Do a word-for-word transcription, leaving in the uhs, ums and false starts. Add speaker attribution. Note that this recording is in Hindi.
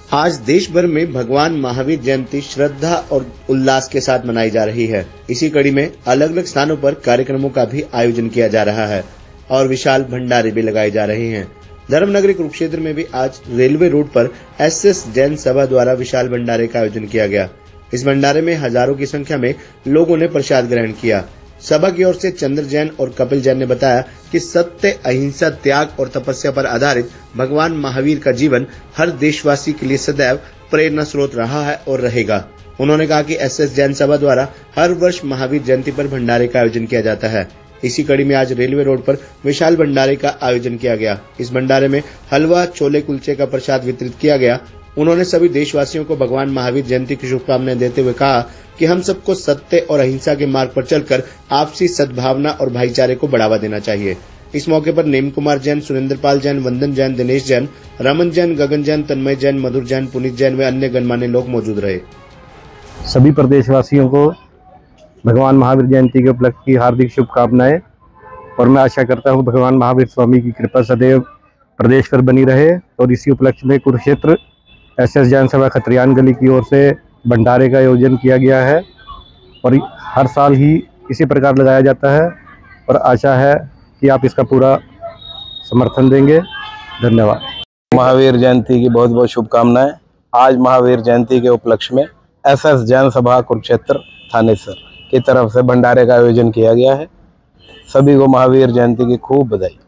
Speaker 1: आज देश भर में भगवान महावीर जयंती श्रद्धा और उल्लास के साथ मनाई जा रही है। इसी कड़ी में अलग अलग स्थानों पर कार्यक्रमों का भी आयोजन किया जा रहा है और विशाल भंडारे भी लगाए जा रहे हैं। धर्मनगरी कुरुक्षेत्र में भी आज रेलवे रोड पर एस एस जैन सभा द्वारा विशाल भंडारे का आयोजन किया गया। इस भंडारे में हजारों की संख्या में लोगों ने प्रसाद ग्रहण किया। सभा की ओर से चंद्र जैन और कपिल जैन ने बताया कि सत्य, अहिंसा, त्याग और तपस्या पर आधारित भगवान महावीर का जीवन हर देशवासी के लिए सदैव प्रेरणा स्रोत रहा है और रहेगा। उन्होंने कहा कि एस एस जैन सभा द्वारा हर वर्ष महावीर जयंती पर भंडारे का आयोजन किया जाता है। इसी कड़ी में आज रेलवे रोड पर विशाल भंडारे का आयोजन किया गया। इस भंडारे में हलवा, छोले कुलचे का प्रसाद वितरित किया गया। उन्होंने सभी देशवासियों को भगवान महावीर जयंती की शुभकामनाएं देते हुए कहा कि हम सबको सत्य और अहिंसा के मार्ग पर चलकर आपसी सद्भावना और भाईचारे को बढ़ावा देना चाहिए। इस मौके पर नेम कुमार जैन, सुरेंद्र पाल जैन, वंदन जैन, दिनेश जैन, रमन जैन, गगन जैन, तन्मय जैन, मधुर जैन, पुनीत जैन व अन्य गणमान्य लोग मौजूद रहे।
Speaker 2: सभी प्रदेशवासियों को भगवान महावीर जयंती के उपलक्ष्य की हार्दिक शुभकामनाएं और मैं आशा करता हूं भगवान महावीर स्वामी की कृपा सदैव प्रदेश पर बनी रहे। और इसी उपलक्ष्य में कुरुक्षेत्र एस एस जैन सभा खत्रियान गली की ओर से भंडारे का आयोजन किया गया है और हर साल ही इसी प्रकार लगाया जाता है और आशा है कि आप इसका पूरा समर्थन देंगे। धन्यवाद।
Speaker 3: महावीर जयंती की बहुत बहुत शुभकामनाएं। आज महावीर जयंती के उपलक्ष्य में एस एस जैन सभा कुरुक्षेत्र थानेसर की तरफ से भंडारे का आयोजन किया गया है। सभी को महावीर जयंती की खूब बधाई।